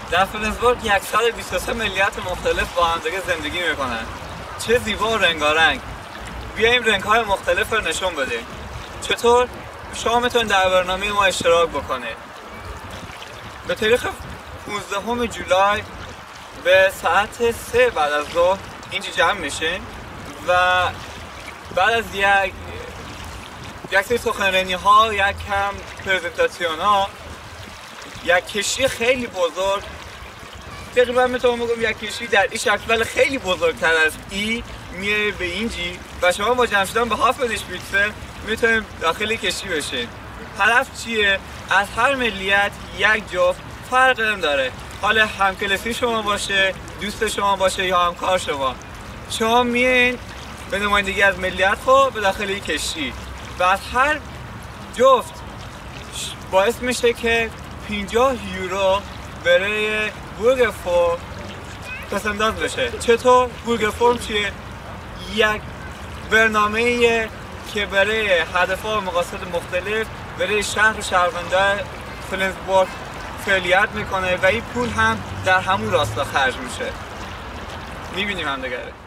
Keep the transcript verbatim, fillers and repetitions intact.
در فلنسبورگ صد و بیست و سه ملیت مختلف با هم دیگه زندگی میکنن. چه زیبا و رنگارنگ. بیایم رنگ‌های مختلف رو نشون بدیم. چطور؟ شامتون در برنامه ما اشتراک بکنه. به تاریخ پانزدهم جولای به ساعت سه بعد از ظهر اینجا جمع میشین و بعد از یک یک سری سخنرانی ها، یک کم پرزنتاسیون ها، یک کشتی خیلی بزرگ، تقریبا میتونم بگم یک کشتی در این شکل ولی خیلی بزرگتر از این میره به اینجی و شما با جمع شدن به هافلش پیتزا میتونید داخل کشتی بشین. هدف چیه؟ از هر ملیت یک جفت فرق هم داره، حالا همکلاسی شما باشه، دوست شما باشه یا همکار شما، شما میین به نمایندگی از ملیت خود به داخل کشتی و از هر جفت باعث میشه که پنجاه یورو برای بورگر فرم پسنداز بشه. چطور؟ بورگر فرم چیه؟ یک برنامه‌ایه که برای هدف‌ها و مقاصد مختلف برای شهر و شهرونده فلنسبورگ فعالیت میکنه و این پول هم در همون راستا خرج میشه. میبینیم هم دیگه.